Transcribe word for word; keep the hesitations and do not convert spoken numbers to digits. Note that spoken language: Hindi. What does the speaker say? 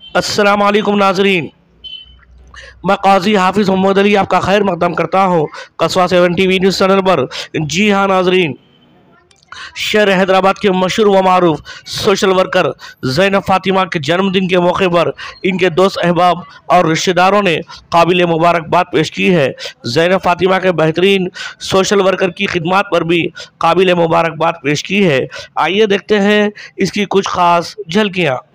अस्सलाम वालेकुम नाजरीन, मैं काजी हाफिज़ मोहम्मद अली आपका खैर मकदम करता हूँ Qasba seven T V news channel पर। जी हाँ नाजरीन, शहर हैदराबाद के मशहूर व मारूफ सोशल वर्कर ज़ैनब फातिमा के जन्मदिन के मौके पर इनके दोस्त अहबाब और रिश्तेदारों ने काबिल मुबारकबाद पेश की है। ज़ैनब फातिमा के बेहतरीन सोशल वर्कर की खिदमत पर भी काबिल मुबारकबाद पेश की है। आइए देखते हैं इसकी कुछ ख़ास झलकियाँ।